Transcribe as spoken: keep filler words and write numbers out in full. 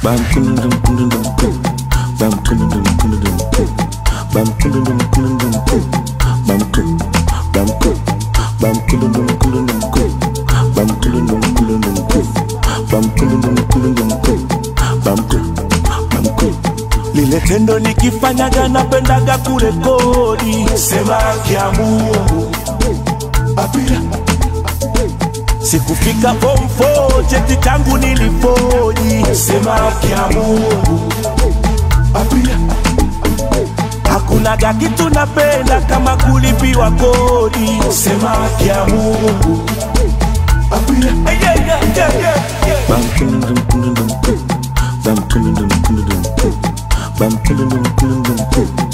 Bam kulundum kulundum ku. Bam kulundum kulundum ku. Bam kulundum kulundum ku. Bam ku. Bam ku. Bam kulundum kulundum ku. Bam kulundum kulundum ku. Bam kulundum kulundum ku. Bam ku. Bam ku. Lile tendo nikifanyaga napendaga kurekodi. Sema kia Mungu apira. Sikufika form four, cheti changu nilifoji. Sema kia Mungu apira. Hakunaga kitu napenda kama kulipiwa kodi. Sema kia Mungu apira. Hey, yeah, yeah, yeah, yeah, yeah. Bam kulundum kulundum ku. Bam kulundum kulundum ku. Bam kulundum kulundum ku.